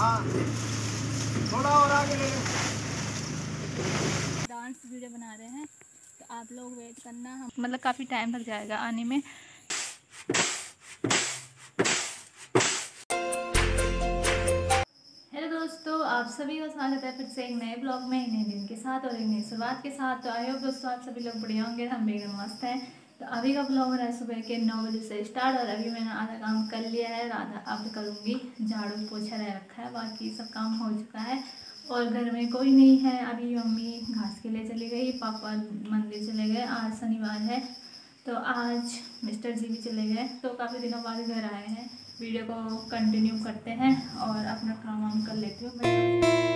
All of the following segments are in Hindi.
हाँ थोड़ा और आगे ले लो। डांस वीडियो बना रहे हैं तो आप लोग वेट करना, हम मतलब काफ़ी टाइम लग जाएगा आने में। हेलो दोस्तों, आप सभी का स्वागत है फिर से एक नए ब्लॉग में, एक नए दिन के साथ और एक नई शुरुआत के साथ। तो आई होप दोस्तों आप सभी लोग बढ़िया होंगे, हम भी एकदम मस्त हैं। तो अभी का ब्लॉग हो रहा है सुबह के 9 बजे से स्टार्ट और अभी मैंने आधा काम कर लिया है, आधा अब करूँगी। झाड़ू पोछा रह रखा है, बाकी सब काम हो चुका है और घर में कोई नहीं है। अभी मम्मी घास के लिए चली गई, पापा मंदिर चले गए, आज शनिवार है तो आज मिस्टर जी भी चले गए, तो काफ़ी दिनों बाद घर आए हैं। वीडियो को कंटिन्यू करते हैं और अपना काम वाम कर लेती हूँ।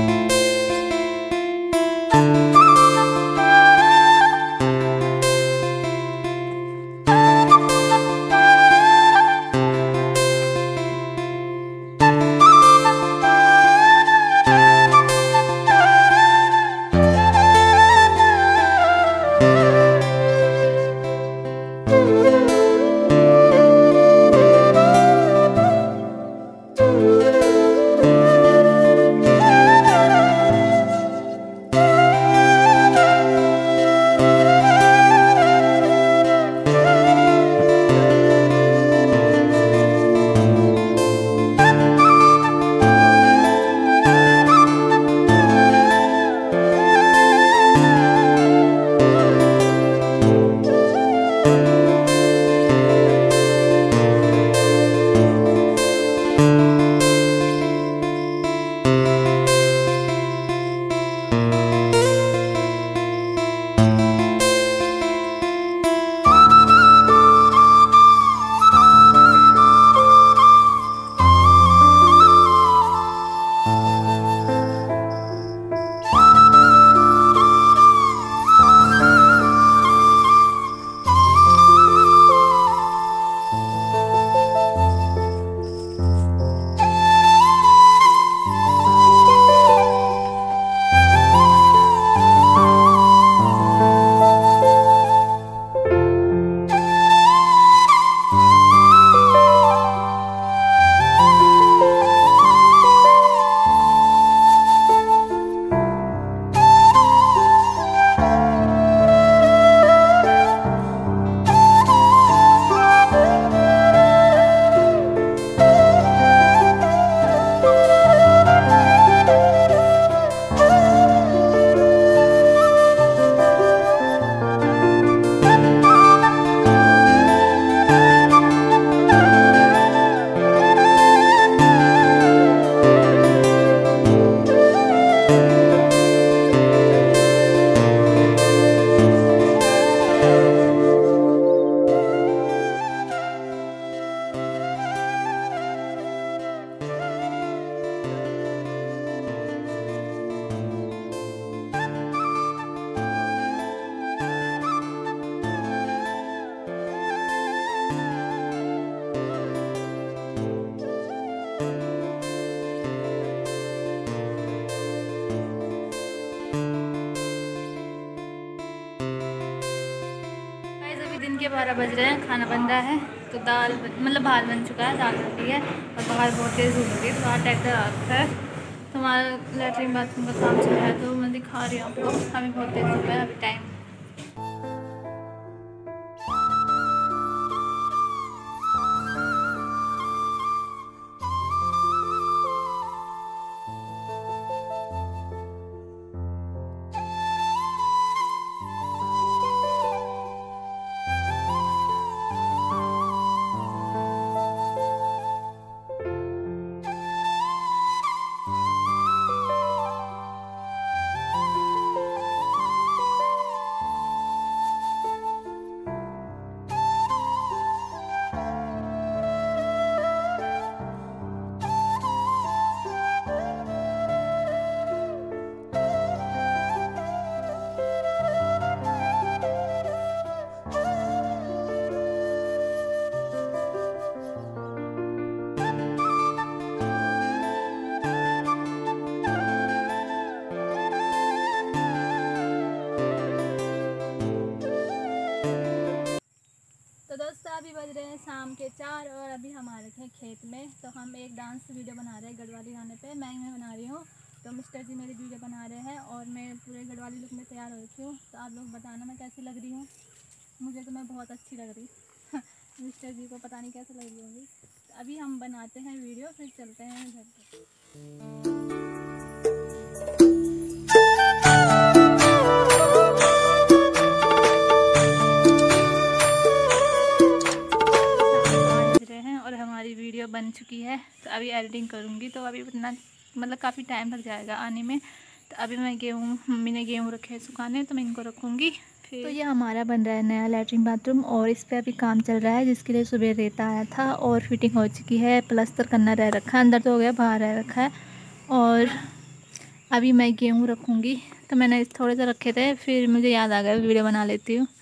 दिन के 12 बज रहे हैं, खाना बन रहा है। तो दाल मतलब भात बन चुका है, दाल बन रही है और बाहर बहुत तेज़ धूप हो रही है। बाहर ट्रैक्टर आ रखा है, तो हमारा लेटरिन बाथरूम का काम चल रहा है, तो मैं दिखा रही हूँ आपको। अभी बहुत तेज़ धूप है, अभी टाइम बनाने पे। मैगी मैं बना रही हूँ, तो मिस्टर जी मेरी वीडियो बना रहे हैं और मैं पूरे गढ़वाली लुक में तैयार हो रही हूँ। तो आप लोग बताना मैं कैसी लग रही हूँ। मुझे तो मैं बहुत अच्छी लग रही मिस्टर जी को पता नहीं कैसे लग रही होगी। तो अभी हम बनाते हैं वीडियो, फिर चलते हैं घर पर। और हमारी वीडियो बन चुकी है, तो अभी एडिटिंग करूँगी, तो अभी उतना मतलब काफ़ी टाइम लग जाएगा आने में। तो अभी मैं गेहूँ, मम्मी ने गेहूँ रखे हैं सुखाने, तो मैं इनको रखूँगी फिर। तो ये हमारा बन रहा है नया लैट्रिन बाथरूम, और इस पर अभी काम चल रहा है, जिसके लिए सुबह रेता आया था और फिटिंग हो चुकी है। प्लस्तर करना रह रखा है, अंदर तो हो गया, बाहर रह रखा है। और अभी मैं गेहूँ रखूँगी, तो मैंने थोड़े से रखे थे, फिर मुझे याद आ गया वीडियो बना लेती हूँ।